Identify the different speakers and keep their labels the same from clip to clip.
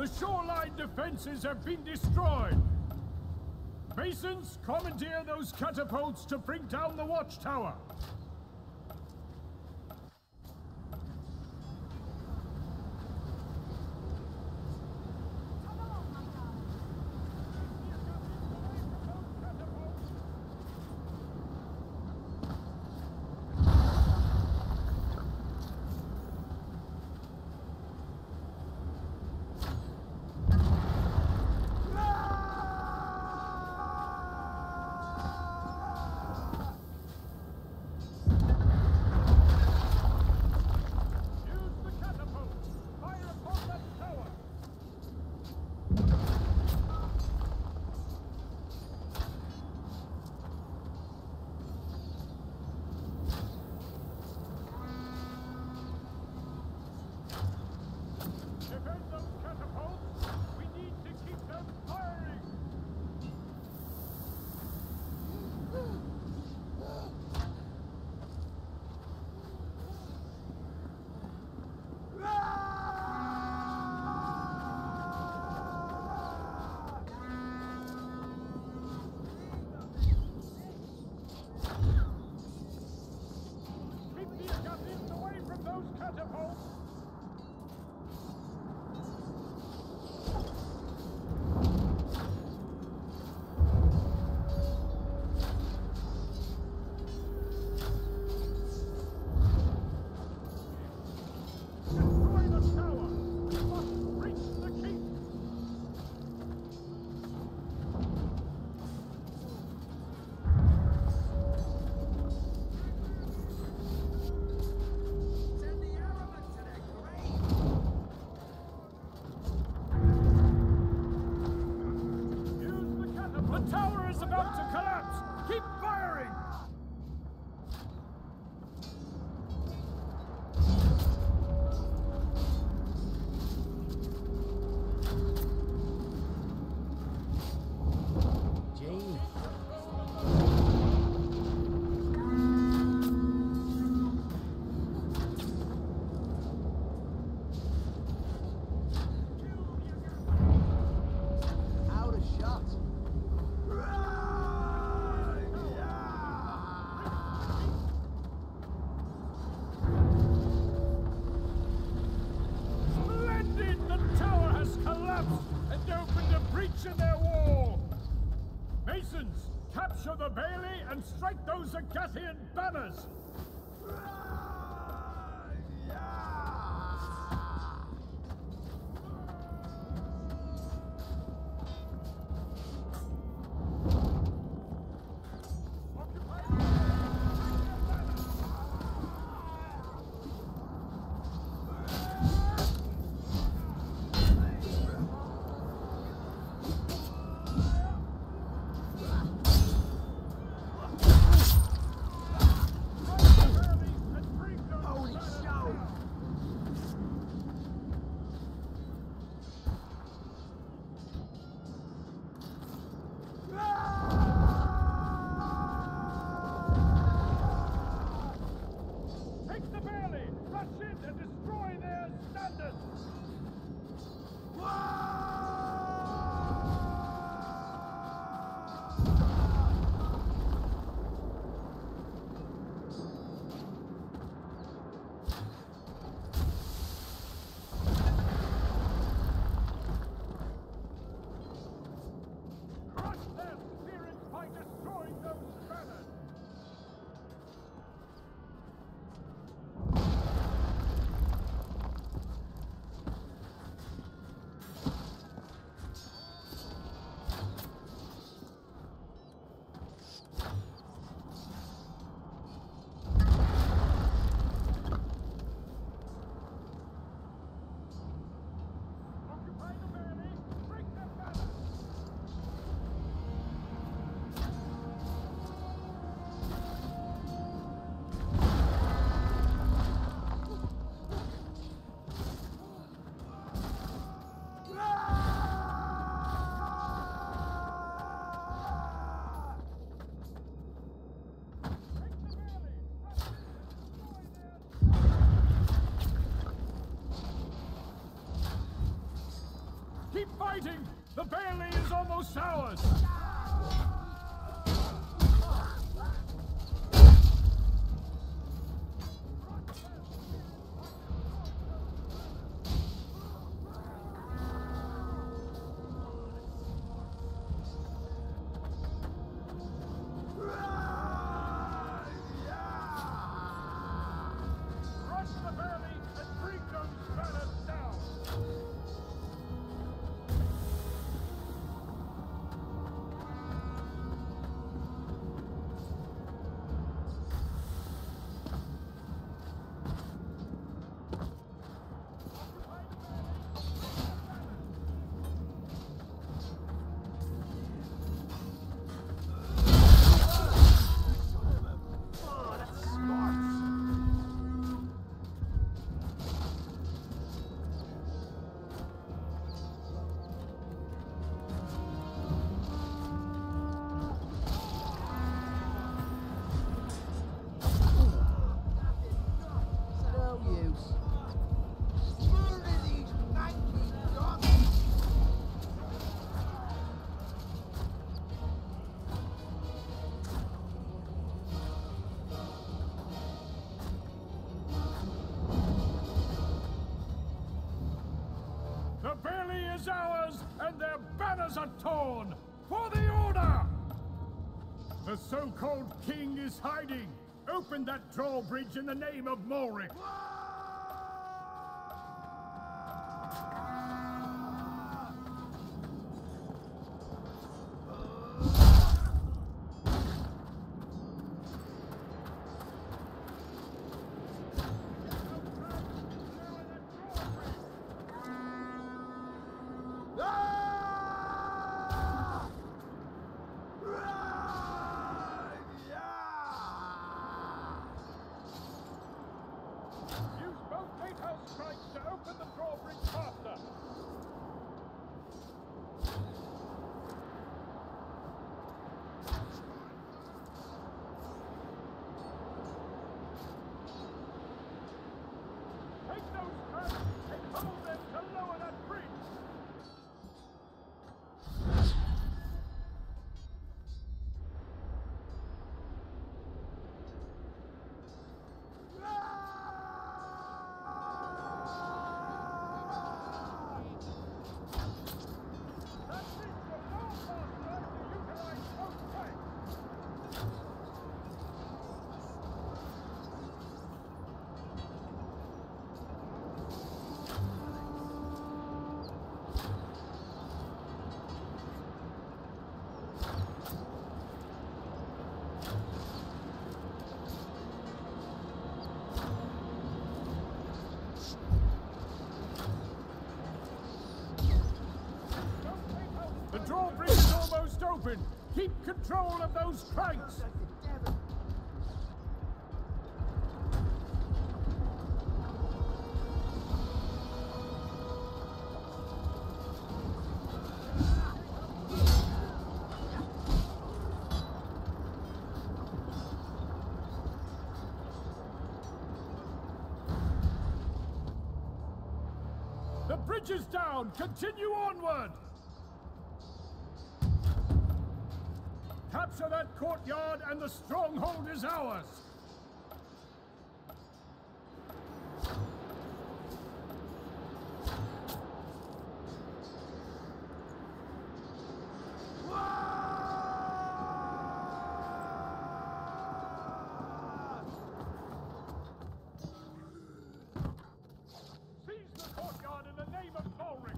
Speaker 1: The shoreline defenses have been destroyed. Masons, commandeer those catapults to bring down the watchtower. Capture the Bailey and strike those Agathian banners! Keep fighting! The Bailey is almost ours! The Bailey is ours, and their banners are torn! For the order! The so-called king is hiding! Open that drawbridge in the name of Moric! Strikes to open the drawbridge faster! Take those tracks and hold them to lower that bridge! The drawbridge is almost open. Keep control of those cranks. The bridge is down. Continue onward. Capture that courtyard and the stronghold is ours! Seize the courtyard in the name of Ulrich!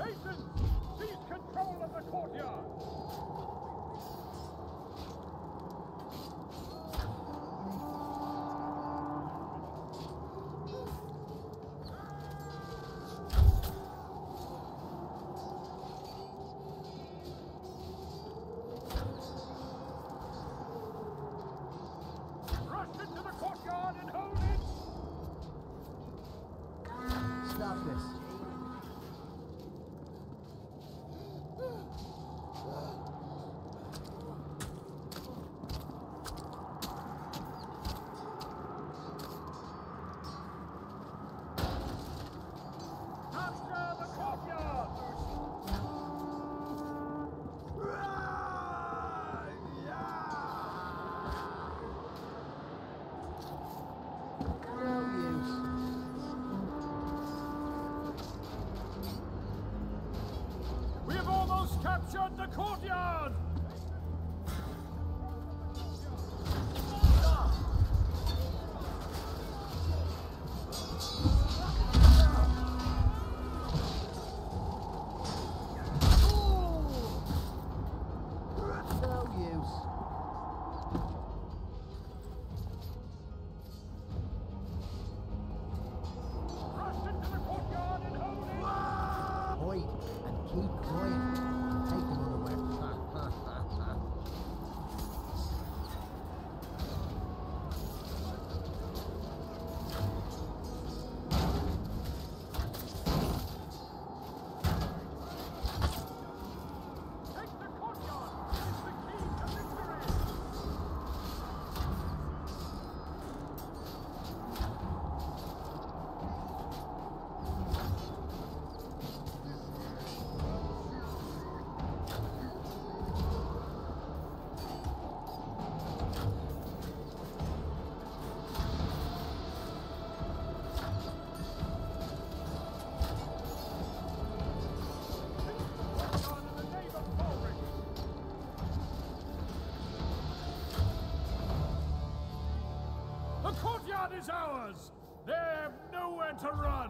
Speaker 1: Hasten! Seize control of the courtyard! Rush into the courtyard and hold it!
Speaker 2: Stop this.
Speaker 1: Capture the courtyard!
Speaker 2: No use.
Speaker 1: We have almost captured the courtyard!
Speaker 2: No use.
Speaker 1: Rush into the courtyard and hold it!
Speaker 2: Point and keep quiet. Take them unaware.
Speaker 1: Take the courtyard! It's the key to victory! Courtyard in the name of Chivalry! The courtyard is ours! They have nowhere to run!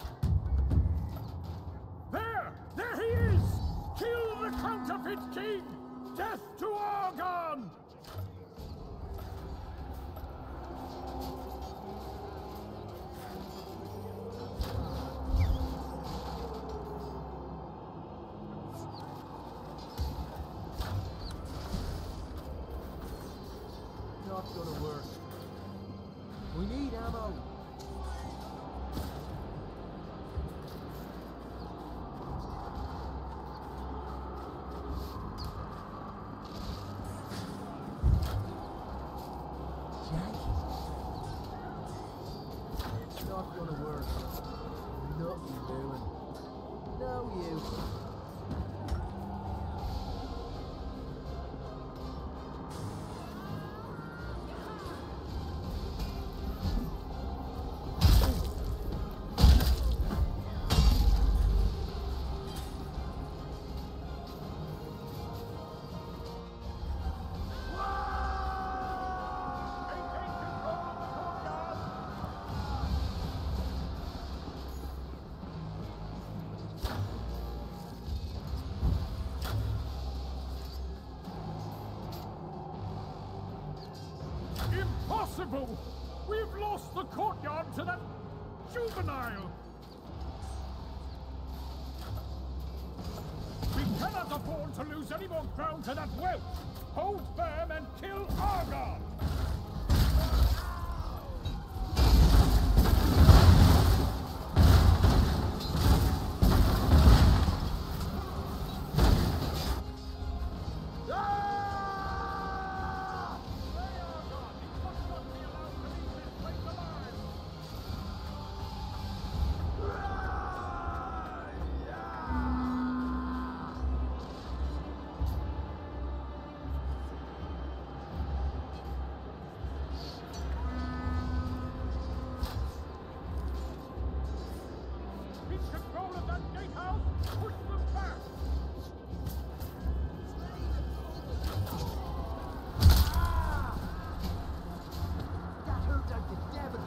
Speaker 1: There! There he is! Kill the counterfeit king! Death to Argon!
Speaker 2: Not gonna work. We need ammo. Janky. It's not gonna work. Nothing doing. No use.
Speaker 1: Maintain control of the courtyard! Impossible! We've lost the courtyard to that juvenile! We cannot afford to lose any more ground to that whelp! Hold firm and kill Argon! Slay Argon! He must not be allowed to leave this place alive! Keep control of that gatehouse! Push them back!
Speaker 2: That hurt like the devil.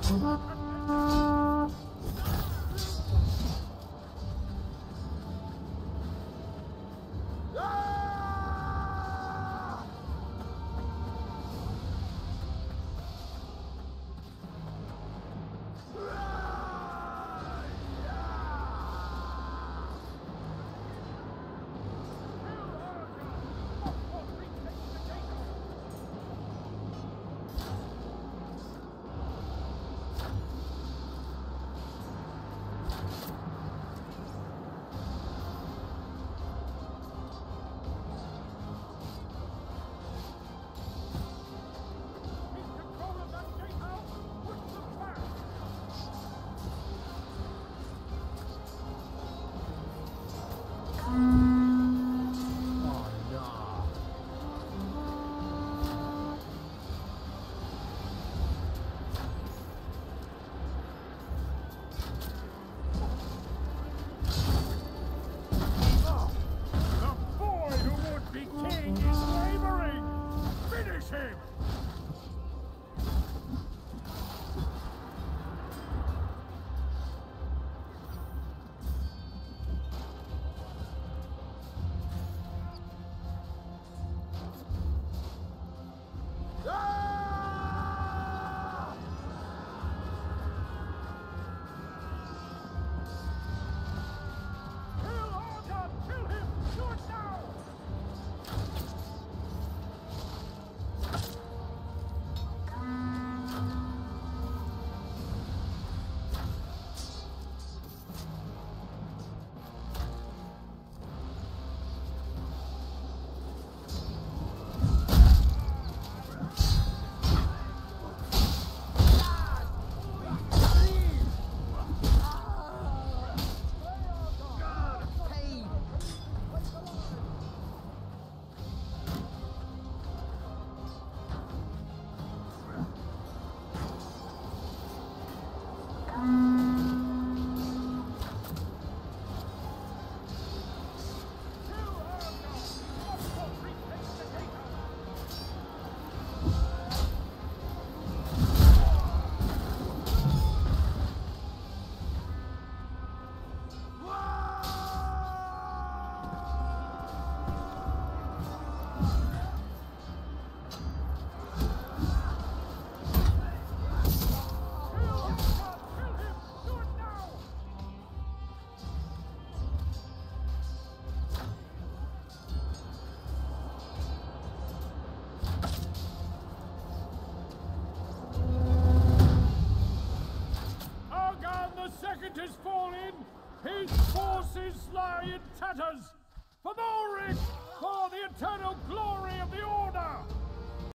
Speaker 1: has fallen, his forces lie in tatters. For Ulrich, for the eternal glory of the Order!